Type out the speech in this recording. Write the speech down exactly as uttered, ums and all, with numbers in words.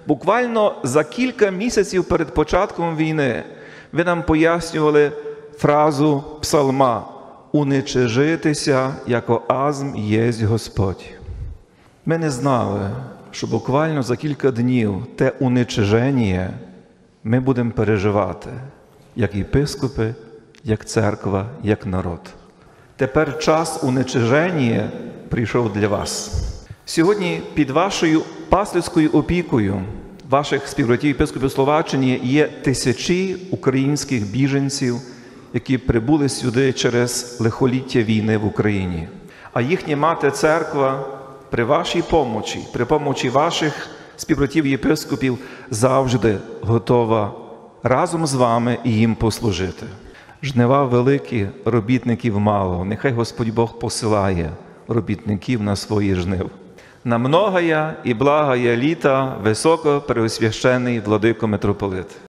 Буквально за кілька місяців перед початком війни ви нам пояснювали фразу псалма «Уничижитися, яко азм єсть Господь». Ми не знали, що буквально за кілька днів те уничиження ми будемо переживати, як єпископи, як церква, як народ. Тепер час уничиження прийшов для вас. Сьогодні під вашою пастирською опікою ваших співбратів єпископів Словаччини є тисячі українських біженців, які прибули сюди через лихоліття війни в Україні. А їхня мати-церква при вашій помочі, при помочі ваших співбратів єпископів завжди готова разом з вами і їм послужити. Жнива великі, робітників мало. Нехай Господь Бог посилає робітників на свої жнив. На многая і благая літа високо преосвящений владико митрополит.